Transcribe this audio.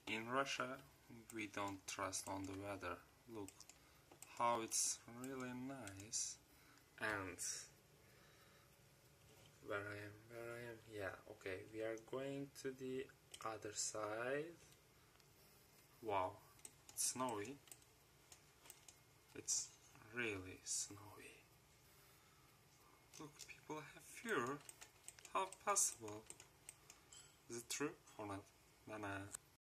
In Russia, we don't trust on the weather. Look how it's really nice. And where I am, yeah, okay, we are going to the other side. Wow, it's snowy. It's really snowy. Look, people have fear. How possible? Is it true or not? Nah.